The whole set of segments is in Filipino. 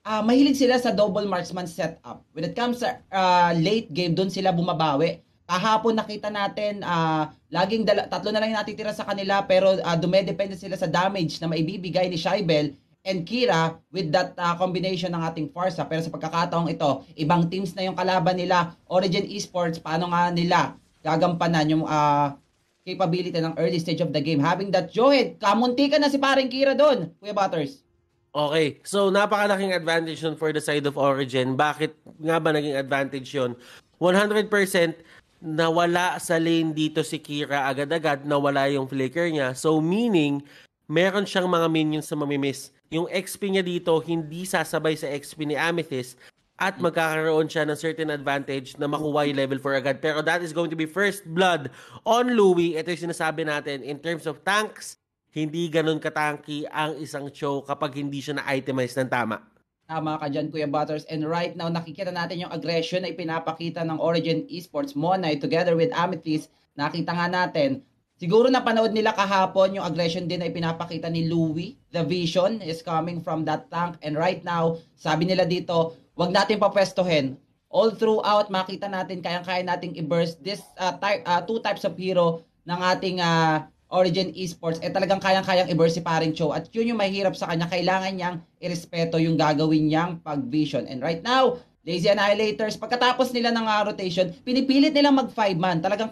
mahilig sila sa double marksman setup. When it comes sa late game, doon sila bumabawi. Kahapon nakita natin, laging tatlo na lang yung natitira sa kanila, pero dumedepende sila sa damage na maibibigay ni Shaibel and Kira with that combination ng ating Farsa. Pero sa pagkakataong ito, ibang teams na yung kalaban nila. Origen Esports, paano nga nila gagampanan yung capability ng early stage of the game? Having that Johed, kamunti ka na si paring Kira doon, Kuya Butters. Okay, so napakalaking advantage yun for the side of Origen. Bakit nga ba naging advantage yun? 100% nawala sa lane dito si Kira agad-agad, nawala yung flicker niya. So meaning, meron siyang mga minions na mamimiss. Yung XP niya dito, hindi sasabay sa XP ni Amethyst at magkakaroon siya ng certain advantage na makuha yung level 4 agad. Pero that is going to be first blood on Louie. Ito yung sinasabi natin in terms of tanks, hindi ganun katanky ang isang Cho kapag hindi siya na-itemize ng tama. Tama ka dyan, Kuya Butters. And right now, nakikita natin yung aggression na ipinapakita ng Origen Esports, Monay, together with Amethyst. Nakita nga natin, siguro napanood nila kahapon yung aggression din na ipinapakita ni Louie. The vision is coming from that tank. And right now, sabi nila dito, wag natin papwestuhin. All throughout, makita natin, kayang-kaya nating i-burst this two types of hero ng ating Origen Esports, talagang kayang-kayang i-burst si paring Cho. At yun yung mahirap sa kanya. Kailangan niyang irespeto yung gagawin niyang pag-vision. And right now, Lazy Annihilators, pagkatapos nila ng rotation, pinipilit nilang mag 5-man. Talagang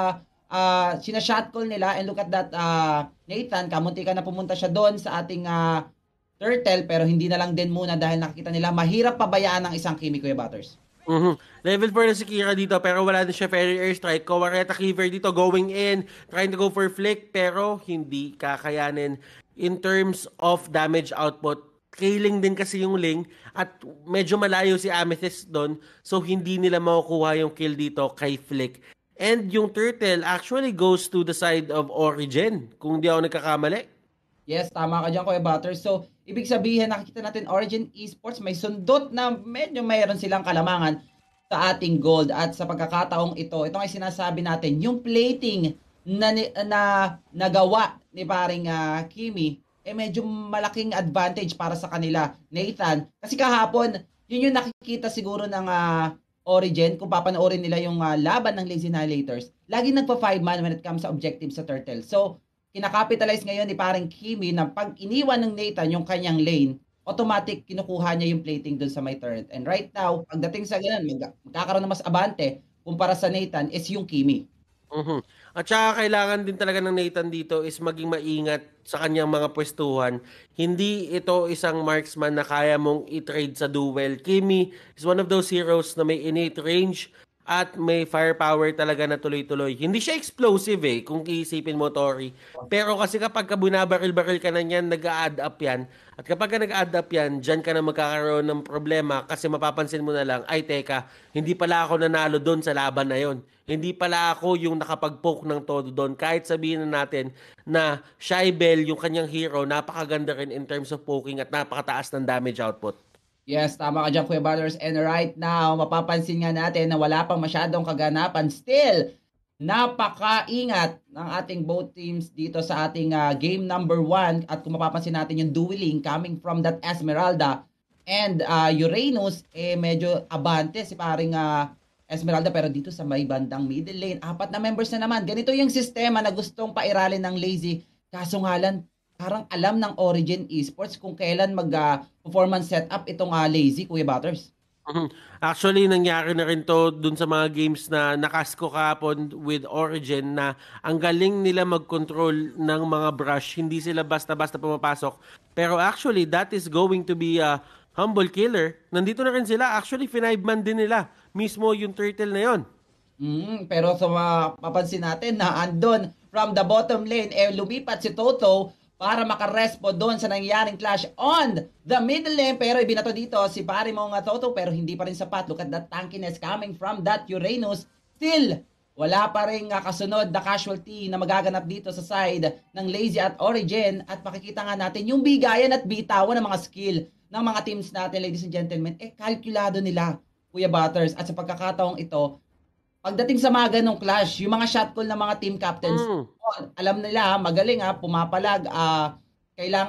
sinashot call nila. And look at that, Nathan, kamunti ka na pumunta siya doon sa ating turtle, pero hindi na lang din muna dahil nakikita nila mahirap pabayaan ng isang Kimi, Kuya Butters. Level 4 na si Kira dito pero wala na siya Fairy Airstrike. Kawareta Cleaver dito going in, trying to go for flick pero hindi kakayanin in terms of damage output. Killing din kasi yung Ling at medyo malayo si Amethyst doon so hindi nila makukuha yung kill dito kay Flick. And yung Turtle actually goes to the side of Origen kung di ako nagkakamali. Yes, tama ka dyan, Kuya Butter. So, ibig sabihin, nakikita natin Origen Esports, may sundot na medyo mayroon silang kalamangan sa ating gold. At sa pagkakataong ito ay sinasabi natin, yung plating na nagawa ni paring Kimi, medyo malaking advantage para sa kanila, Nathan. Kasi kahapon, yun yung nakikita siguro ng Origen, kung papanoorin nila yung laban ng Lazy Annihilators, laging nagpa 5-man when it comes sa objective sa Turtle. So, kinakapitalize ngayon ni parang Kimi na pag iniwan ng Nathan yung kanyang lane, automatic kinukuha niya yung plating dun sa may turret. And right now, pagdating sa ganun, magkakaroon na mas abante kumpara sa Nathan is yung Kimi. At saka kailangan din talaga ng Nathan dito is maging maingat sa kanyang mga pwestuhan. Hindi ito isang marksman na kaya mong i-trade sa duel. Kimi is one of those heroes na may innate range at may firepower talaga na tuloy-tuloy. Hindi siya explosive kung iisipin mo, Tori. Pero kasi kapag bunabaril-baril ka na niyan, nag-a-add up yan. At kapag ka nag-add up yan, dyan ka na magkakaroon ng problema kasi mapapansin mo na lang, ay teka, hindi pala ako nanalo doon sa laban na yon. Hindi pala ako yung nakapag-poke ng todo doon. Kahit sabihin na natin na Shaibel, yung kanyang hero, napakaganda rin in terms of poking at napakataas ng damage output. Yes, tama ka dyan, Kuya Butters. And right now, mapapansin nga natin na wala pang masyadong kaganapan. Still, napakaingat ng ating both teams dito sa ating game number 1. At kung mapapansin natin yung dueling coming from that Esmeralda and Uranus, medyo abante si paring Esmeralda. Pero dito sa may bandang middle lane, 4 na members na naman. Ganito yung sistema na gustong pairalin ng Lazy. Kaso nga lang, parang alam ng Origen Esports kung kailan mag-performance setup itong Lazy, Kuya Butters. Actually, nangyari na rin to dun sa mga games na nakasko kahapon with Origen na ang galing nila mag-control ng mga brush. Hindi sila basta-basta pumapasok. Pero actually, that is going to be a humble killer. Nandito na rin sila. Actually, 5-man din nila. Mismo yung turtle na yon. Pero sa mapapansin natin na andon from the bottom lane, lumipat si Toto para makarespo doon sa nangyaring clash on the middle lane. Pero ibinato dito si pare mong Toto pero hindi pa rin sapat. Look at that tankiness coming from that Uranus. Still, wala pa rin kasunod na casualty na magaganap dito sa side ng Lazy at Origen. At makikita nga natin yung bigayan at bitawan ng mga skill ng mga teams natin, ladies and gentlemen. Kalkulado nila, Kuya Butters. At sa pagkakataong ito, pagdating sa mga ganong clash, yung mga shot call ng mga team captains, alam nila, magaling pumapalag, kailangan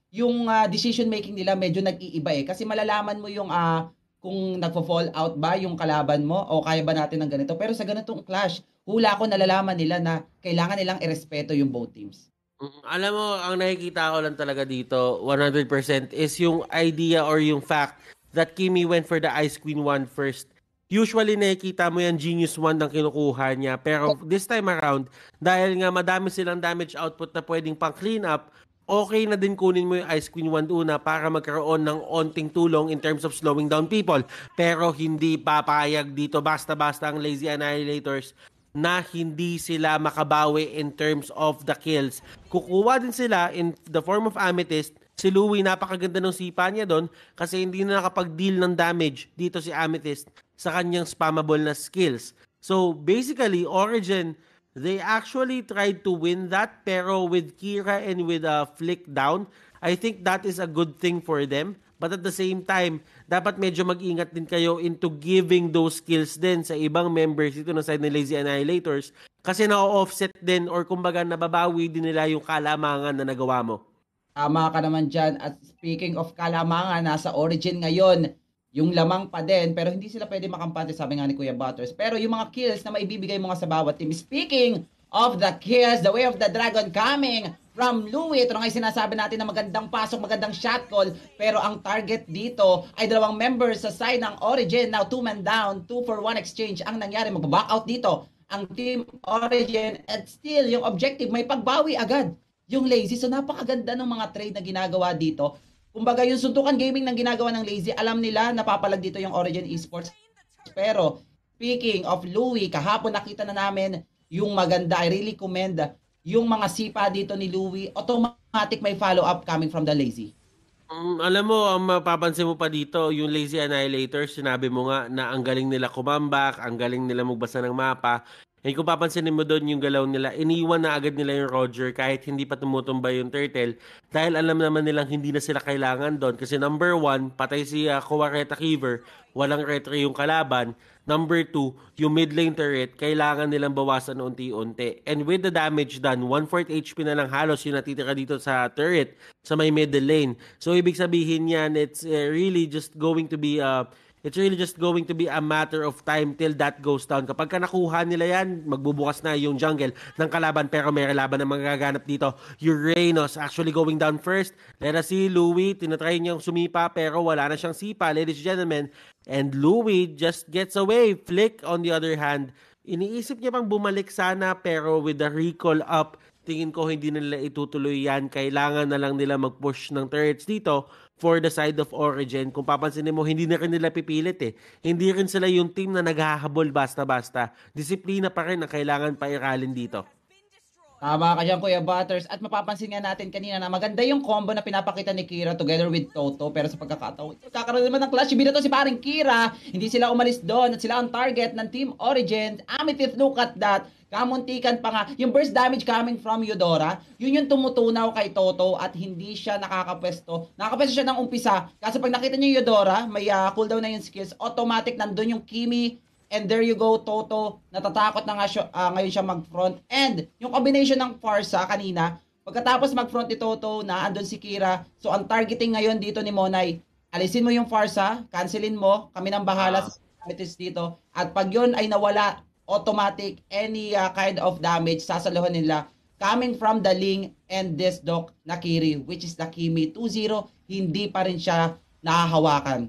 yung decision making nila medyo nag-iiba eh. Kasi malalaman mo yung kung nagfo-fall out ba yung kalaban mo o kaya ba natin ng ganito. Pero sa ganitong clash, hula ko nalalaman nila na kailangan nilang irespeto yung both teams. Alam mo, ang nakikita ko lang talaga dito, 100% is yung idea or yung fact that Kimi went for the Ice Queen 1 first. Usually nakikita mo yan Genius 1 ang kinukuha niya. Pero this time around, dahil nga madami silang damage output na pwedeng pang clean up, okay na din kunin mo yung Ice Queen 1 una para magkaroon ng onting tulong in terms of slowing down people. Pero hindi papayag dito basta-basta ang Lazy Annihilators na hindi sila makabawi in terms of the kills. Kukuha din sila in the form of Amethyst. Si Louie, napakaganda ng sipa niya doon kasi hindi na nakapag-deal ng damage dito si Amethyst sa kanyang spammable na skills. So basically, Origen, they actually tried to win that, pero with Kira and with Flick down, I think that is a good thing for them. But at the same time, dapat medyo mag-ingat din kayo into giving those skills din sa ibang members dito ng side ng Lazy Annihilators kasi na-offset din or kumbaga nababawi din nila yung kalamangan na nagawa mo. Tama ka naman dyan. At speaking of kalamangan, nasa Origin ngayon, yung lamang pa din, pero hindi sila pwede makampante, sabi nga ni Kuya Butters. Pero yung mga kills na maibibigay mo nga sa bawat team. Speaking of the kills, the way of the dragon coming from Louie. Ito nga yung sinasabi natin na magandang pasok, magandang shot call. Pero ang target dito ay dalawang members sa side ng Origin. Now 2-man down, 2-for-1 exchange ang nangyari. Mag-back out dito ang team Origin. At still, yung objective, may pagbawi agad yung Lazy. So napakaganda ng mga trade na ginagawa dito. Kumbaga yung suntukan gaming ng ginagawa ng Lazy, alam nila napapalag dito yung Origen Esports. Pero speaking of Louie, kahapon nakita na namin yung maganda. I really commend yung mga sipa dito ni Louie. Automatic may follow-up coming from the Lazy. Alam mo, ang mapapansin mo pa dito, yung Lazy Annihilators, sinabi mo nga na ang galing nila kumambak, ang galing nila magbasa ng mapa. And kung papansinin mo doon yung galaw nila, iniwan na agad nila yung Roger kahit hindi pa tumutumbay yung Turtle dahil alam naman nilang hindi na sila kailangan doon. Kasi number 1, patay si Kuwareta Kiver, walang retry yung kalaban. Number 2, yung mid lane turret, kailangan nilang bawasan unti-unti. And with the damage done, 1/4 HP na lang halos yung natitira dito sa turret sa may middle lane. So ibig sabihin yan, it's really just going to be a matter of time till that goes down. Kapag ka nakuha nila yan, magbubukas na yung jungle ng kalaban pero may laban na magaganap dito. Uranus actually going down first. Let us see, Louie, tinatry niyang sumipa pero wala na siyang sipa, ladies and gentlemen. And Louie just gets away. Flick, on the other hand, iniisip niya pang bumalik sana pero with the recall up, tingin ko hindi nila itutuloy yan. Kailangan na lang nila mag-push ng turrets dito for the side of Origen. Kung papansinin mo, hindi na rin nila pipilit eh. Hindi rin sila yung team na naghahabol basta-basta. Disiplina pa rin ang kailangan pairalin dito. Tama ka dyan, Kuya Butters. At mapapansin nga natin kanina na maganda yung combo na pinapakita ni Kira together with Toto. Pero sa pagkakataon, kakaroon naman ng clash. Binato si paring Kira. Hindi sila umalis doon at sila ang target ng Team Origin. Amethyst, look at that. Kamuntikan pa nga. Yung burst damage coming from Eudora, yun yung tumutunaw kay Toto at hindi siya nakakapwesto. Nakakapwesto siya ng umpisa. Kasi pag nakita niyo yung Eudora, may cooldown na yung skills. Automatic nandun yung Kimi. And there you go, Toto. Natatakot na nga siya, ngayon siya mag-front. And yung combination ng Farsa kanina, pagkatapos mag-front ni Toto, na andun si Kira. So ang targeting ngayon dito ni Monay, alisin mo yung Farsa, cancelin mo, kami nang bahala sa Amethyst dito. At pag yun ay nawala, automatic, any kind of damage, sasaluhan nila coming from the Ling and this Doc na Kiri, which is the Kimi 2-0, hindi pa rin siya nahahawakan.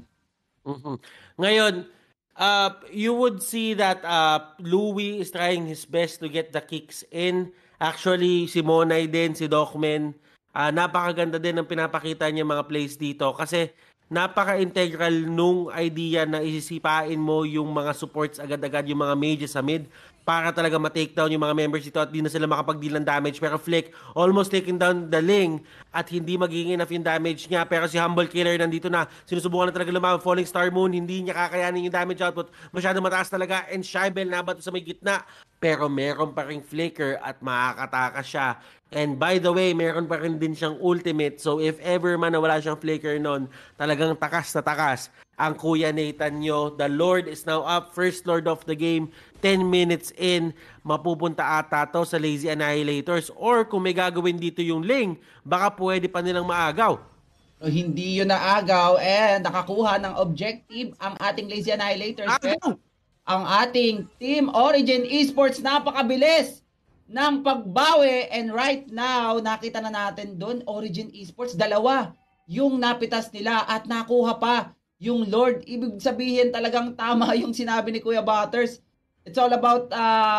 Ngayon, you would see that Louie is trying his best to get the kicks in. Actually, si Monay din, si Docmen, napakaganda din ang pinapakita niya mga plays dito kasi napaka-integral nung idea na isisipain mo yung mga supports agad-agad, yung mga mages sa mid para talaga ma-takedown yung mga members dito at di na sila makapag-deal ng damage. Pero Flick almost taking down the Ling at hindi magiging enough yung damage niya. Pero si Humble Killer nandito na. Sinusubukan na talaga lumaban. Falling Star Moon, hindi niya kakayanin yung damage output. Masyadong mataas talaga. And Shybel nabato sa may gitna. Pero meron pa ring flicker at makakatakas siya. And by the way, meron pa rin din siyang ultimate. So if ever man na wala siyang flicker nun, talagang takas na takas ang Kuya Nathan nyo. The Lord is now up. First Lord of the game. 10 minutes in. Mapupunta ata to sa Lazy Annihilators. Or kung may gagawin dito yung Ling, baka pwede pa nilang maagaw So, hindi yun naagaw and nakakuha ng objective ang ating Lazy Annihilators. Pero Agaw! ang ating Team Origen Esports napakabilis ng pagbawi and right now nakita na natin doon Origen Esports dalawa yung napitas nila at nakuha pa yung Lord. Ibig sabihin talagang tama yung sinabi ni Kuya Butters. It's all about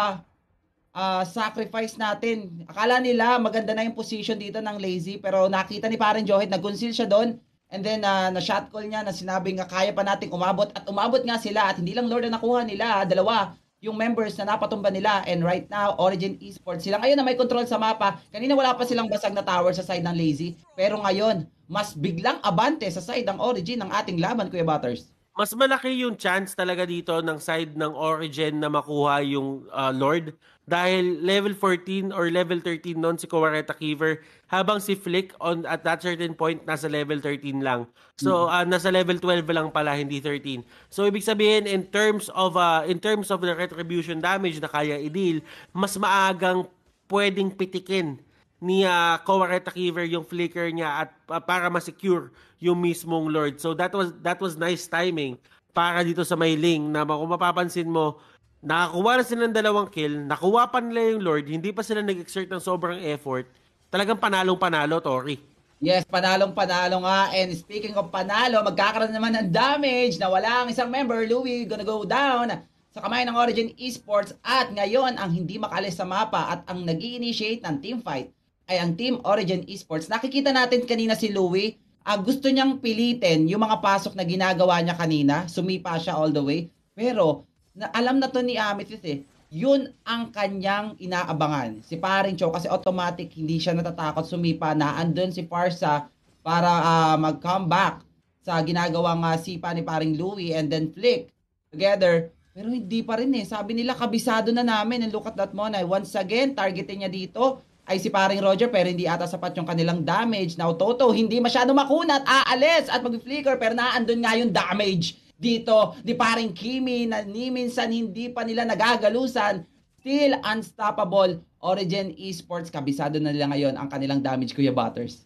sacrifice natin. Akala nila maganda na yung position dito ng Lazy pero nakita ni Parang Johid, nag-conceal siya doon and then na-shot call niya na sinabi nga kaya pa nating umabot at umabot nga sila at hindi lang Lord na nakuha nila, dalawa yung members na napatumba nila and right now Origen Esports sila ngayon na may control sa mapa. Kanina wala pa silang basag na tower sa side ng Lazy pero ngayon mas biglang abante sa side ng Origin ng ating laban, Kuya Butters. Mas malaki yung chance talaga dito ng side ng Origen na makuha yung Lord dahil level 14 or level 13 noon si Kowareta Kiver habang si Flick at that certain point nasa level 13 lang. So nasa level 12 lang pala, hindi 13. So ibig sabihin in terms of the retribution damage na kaya i-deal, mas maagang pwedeng pitikin ni Kowareta Kiver yung flicker niya at para ma-secure yung mismong Lord. So that was nice timing para dito sa may Ling na kung mapapansin mo, nakakuha na sila ng 2 kill, nakuha pa nila yung Lord, hindi pa sila nag-exert ng sobrang effort. Talagang panalong-panalo, Tori. Yes, panalong-panalo nga. And speaking of panalo, magkakaroon naman ng damage na wala ang isang member. Louie gonna go down sa kamay ng Origen Esports. At ngayon, ang hindi makaalis sa mapa at ang nag-i-initiate ng teamfight ay ang Team Origen Esports. Nakikita natin kanina si Louie. Gusto niyang pilitin yung mga pasok na ginagawa niya kanina. Sumipa siya all the way. Pero alam na to ni Amethyst eh. Yun ang kanyang inaabangan. Si Paring Cho kasi automatic hindi siya natatakot sumipa na andun si Farsa para mag-comeback sa ginagawang sipa ni Paring Louie and then Flick together. Pero hindi pa rin eh. Sabi nila kabisado na namin and look at that Monay. Once again, targetin niya dito ay si Paring Roger pero hindi ata sapat yung kanilang damage. Now Toto hindi masyado makunat, aalis at mag-flicker pero naandun nga yung damage dito ni Paring Kimi na ni minsan hindi pa nila nagagalusan. Still unstoppable. Origen Esports, kabisado na nila ngayon ang kanilang damage, Kuya Butters.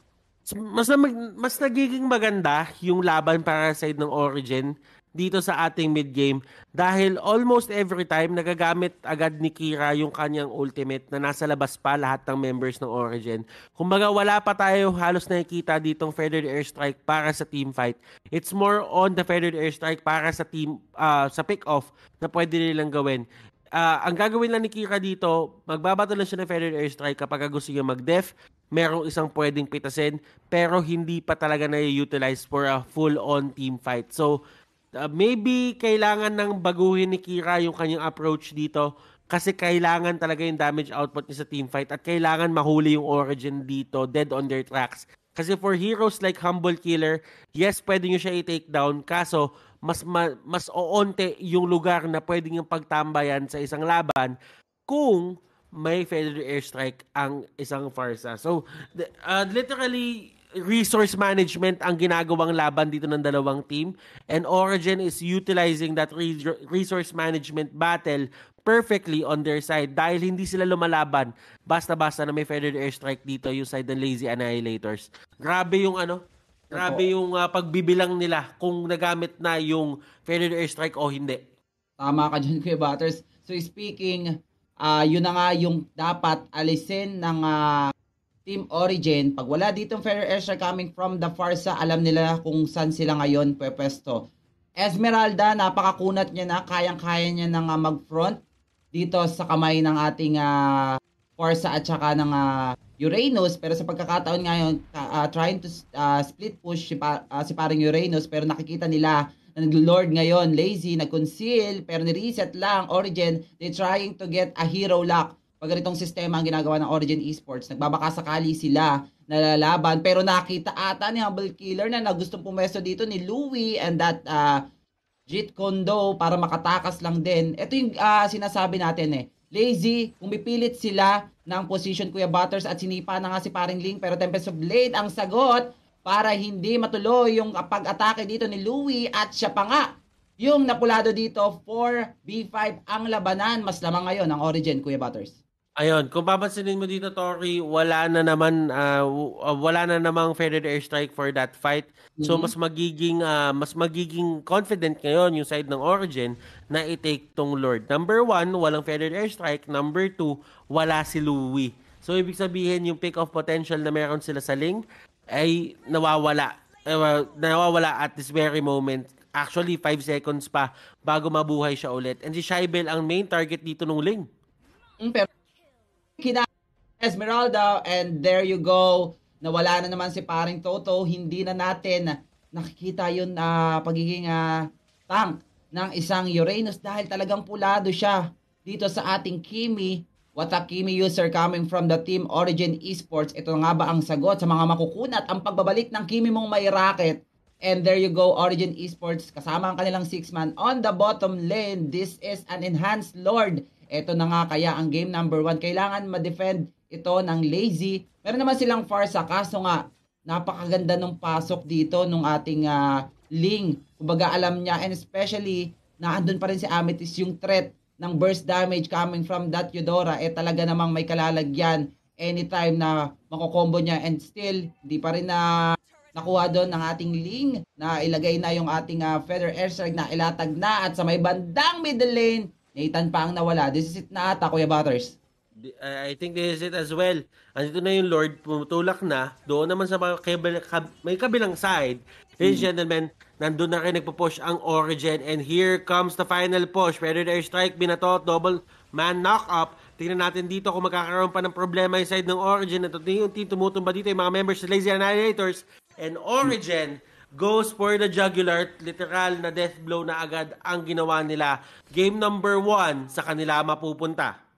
Mas nagiging maganda yung laban para sa side ng Origen dito sa ating mid-game dahil almost every time nagagamit agad ni Kira yung kanyang ultimate na nasa labas pa lahat ng members ng Origen. Kumbaga wala pa tayo halos nakikita ditong feathered airstrike para sa team fight. It's more on the feathered airstrike para sa team sa pick-off na pwede nilang gawin. Ang gagawin lang ni Kira dito, magbabato lang siya ng feathered airstrike kapag gusto niya mag-def, merong isang pwedeng pitasin pero hindi pa talaga na-utilize for a full-on team fight. So maybe kailangan nang baguhin ni Kira yung kanyang approach dito kasi kailangan talaga yung damage output niya sa teamfight at kailangan mahuli yung Origen dito dead on their tracks. Kasi for heroes like Humble Killer, yes, pwede nyo siya i-take down kaso mas oonte yung lugar na pwede yung pagtambayan sa isang laban kung may feathered airstrike ang isang Farsa. So, literally resource management ang ginagawang laban dito ng dalawang team and Origen is utilizing that resource management battle perfectly on their side dahil hindi sila lumalaban basta-basta na may feathered airstrike dito yung side ng Lazy Annihilators. Grabe yung pagbibilang nila kung nagamit na yung feathered airstrike o hindi. Tama ka dyan, Kuya Butters. So speaking, yun na nga yung dapat alisin ng Team Origen. Pag wala ditong feather airstrike coming from the Farsa, alam nila kung saan sila ngayon pwesto. Esmeralda, napakakunat niya na, kayang-kaya niya na mag-front dito sa kamay ng ating Farsa at saka ng Uranus. Pero sa pagkakataon ngayon, trying to split push si paring Uranus pero nakikita nila na nag-lord ngayon, Lazy, nag-conceal pero ni-reset lang. Origen, they trying to get a hero lock. Pag ganitong sistema ang ginagawa ng Origen Esports, nagbabaka sakali sila nalalaban pero nakita ata ni Humble Killer na gustong pumesto dito ni Louie and that Jeet Kondo para makatakas lang din. Ito yung sinasabi natin eh. Lazy, kung pipilit sila ng position, Kuya Butters, at sinipa na nga si Paring Ling pero Tempest of Blade ang sagot para hindi matuloy yung pag-atake dito ni Louie at siya pa nga yung napulado dito for B5 ang labanan. Mas lamang ngayon ang Origen, Kuya Butters. Ayun, kung papansinin mo dito, Tori, wala na namang feathered airstrike for that fight. So Mhm. mas magiging confident ngayon yung side ng Origin na i-take tong Lord. Number one, walang feathered airstrike. Number two, wala si Louie. So ibig sabihin yung pick of potential na meron sila sa Ling ay nawawala. Nawawala at this very moment. Actually, 5 seconds pa bago mabuhay siya ulit. And si Shaibel ang main target dito nung Ling. Pero Esmeralda, and there you go. Nawala na naman si paring Toto. Hindi na natin nakikita yun pagiging tank ng isang Uranus dahil talagang pulado siya dito sa ating Kimi. What a Kimi user coming from the team Origen Esports. Ito nga ba ang sagot sa mga makukunat ang pagbabalik ng Kimi mong may racket? And there you go, Origen Esports kasama ang kanilang 6-man on the bottom lane. This is an enhanced Lord. Ito na nga kaya ang game number 1. Kailangan ma-defend ito ng lazy. Meron naman silang Farsa kaso nga napakaganda nung pasok dito nung ating Ling. Kumbaga alam niya, and especially na andun pa rin si Amethyst, yung threat ng burst damage coming from that Eudora talaga namang may kalalagyan anytime na makokombo niya, and still di pa rin na nakuha doon ng ating Ling na ilagay na yung ating feather airstrike na ilatag na, at sa may bandang middle lane Nathan pa ang nawala. This is it na ata, Kuya Butters. I think this is it as well. Andito na yung Lord, pumutulak na. Doon naman sa may kabilang side, ladies and gentlemen, nandun na rin nagpo-push ang Origen. And here comes the final push. Predator airstrike, binato, double man knock up. Tingnan natin dito kung magkakaroon pa ng problema yung side ng Origen. At yung team tumutumba dito yung mga members sa Lazy Annihilators. And Origen goes for the jugular. Literal na death blow na agad ang ginawa nila. Game number 1 sa kanila mapupunta.